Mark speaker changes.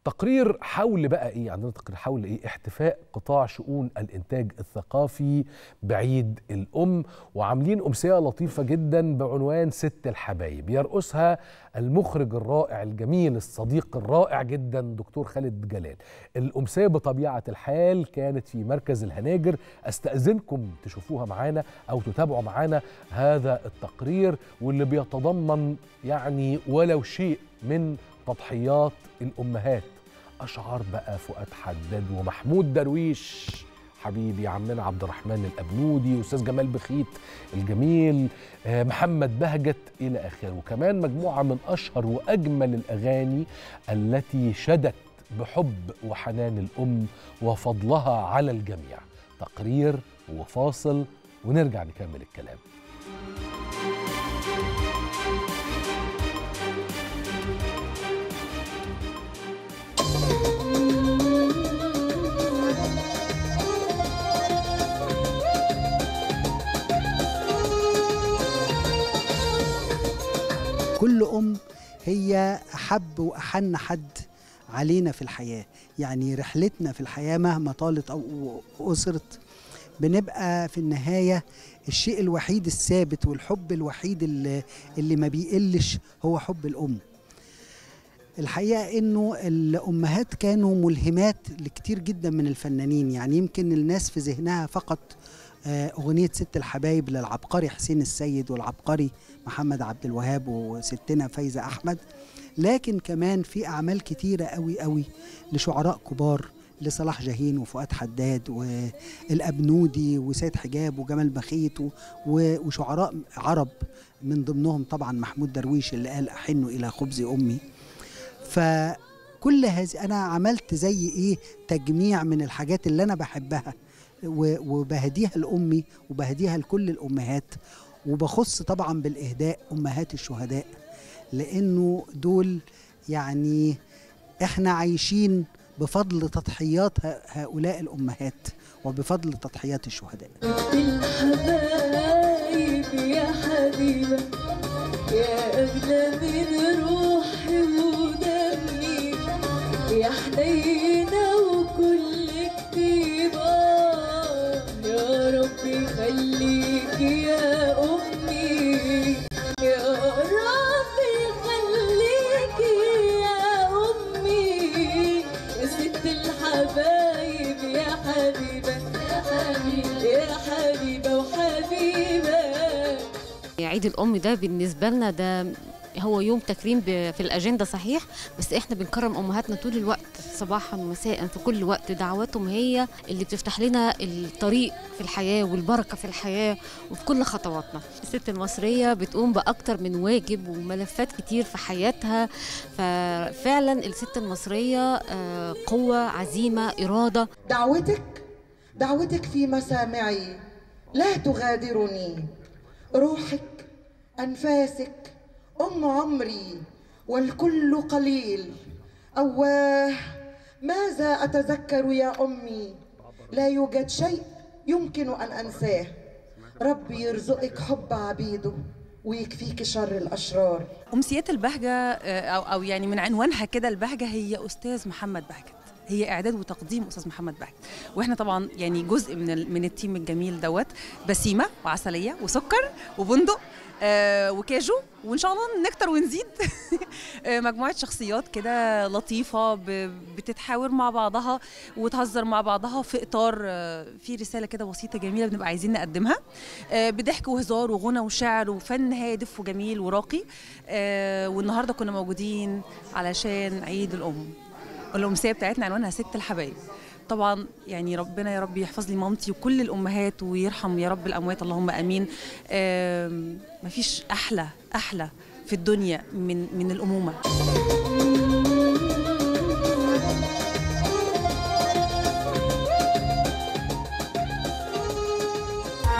Speaker 1: تقرير حول بقى ايه؟ عندنا تقرير حول ايه؟ احتفاء قطاع شؤون الانتاج الثقافي بعيد الام، وعاملين امسيه لطيفه جدا بعنوان ست الحبايب، يرأسها المخرج الرائع الجميل الصديق الرائع جدا دكتور خالد جلال. الامسيه بطبيعه الحال كانت في مركز الهناجر، استأذنكم تشوفوها معانا او تتابعوا معانا هذا التقرير واللي بيتضمن يعني ولو شيء من تضحيات الأمهات. أشعار بقى فؤاد حداد ومحمود درويش حبيبي، عمنا عبد الرحمن الأبنودي، أستاذ جمال بخيت الجميل، محمد بهجت إلى آخره، وكمان مجموعة من أشهر وأجمل الأغاني التي شدت بحب وحنان الأم وفضلها على الجميع. تقرير وفاصل ونرجع نكمل الكلام.
Speaker 2: كل أم هي أحب وأحن حد علينا في الحياة، يعني رحلتنا في الحياة مهما طالت أو قصرت بنبقى في النهاية الشيء الوحيد الثابت والحب الوحيد اللي ما بيقلش هو حب الأم. الحقيقة إنه الأمهات كانوا ملهمات لكتير جدا من الفنانين، يعني يمكن الناس في ذهنها فقط أغنية ست الحبايب للعبقري حسين السيد والعبقري محمد عبد الوهاب وستنا فايزة أحمد، لكن كمان في أعمال كتيرة قوي قوي لشعراء كبار، لصلاح جاهين وفؤاد حداد والأبنودي وسيد حجاب وجمال بخيت وشعراء عرب من ضمنهم طبعا محمود درويش اللي قال أحن إلى خبز أمي. فكل هذه أنا عملت زي إيه تجميع من الحاجات اللي أنا بحبها وبهديها لأمي وبهديها لكل الأمهات، وبخص طبعا بالإهداء أمهات الشهداء، لأنه دول يعني إحنا عايشين بفضل تضحيات هؤلاء الأمهات وبفضل تضحيات الشهداء.
Speaker 3: الحبايب يا حبيبة يا أغلى من روحي ودمي، يا حنينة وكل كتيبة، يا رب يخليك يا أمي، يا رب يخليك يا أمي، يا ست الحبايب يا حبيبة يا حبيبة يا حبيبة وحبيبة.
Speaker 4: عيد الأم ده بالنسبة لنا ده هو يوم تكريم في الأجندة صحيح، بس احنا بنكرم أمهاتنا طول الوقت صباحا ومساء في كل وقت. دعواتهم هي اللي بتفتح لنا الطريق في الحياة والبركة في الحياة وفي كل خطواتنا. الست المصرية بتقوم بأكتر من واجب وملفات كتير في حياتها، ففعلا الست المصرية قوة، عزيمة، إرادة.
Speaker 5: دعوتك في مسامعي لا تغادرني، روحك أنفاسك أم عمري والكل قليل، أواه ماذا أتذكر يا أمي، لا يوجد شيء يمكن أن أنساه، ربي يرزقك حب عبيده ويكفيك شر الأشرار.
Speaker 6: أمسيات البهجة أو يعني من عنوانها كده البهجة هي أستاذ محمد بهجت، هي إعداد وتقديم أستاذ محمد بهجت، وإحنا طبعا يعني جزء من التيم الجميل دوت، بسيمة وعسلية وسكر وبندق وكاجو، وإن شاء الله نكتر ونزيد. مجموعة شخصيات كده لطيفة بتتحاور مع بعضها وتهزر مع بعضها في إطار في رسالة كده بسيطة جميلة بنبقى عايزين نقدمها، بضحك وهزار وغنى وشعر وفن هادف وجميل وراقي. والنهاردة كنا موجودين علشان عيد الأم. الأمسية بتاعتنا عنوانها ست الحبايب. طبعا يعني ربنا يا رب يحفظ لي مامتي وكل الأمهات ويرحم يا رب الأموات اللهم أمين. مفيش أحلى في الدنيا من الأمومة.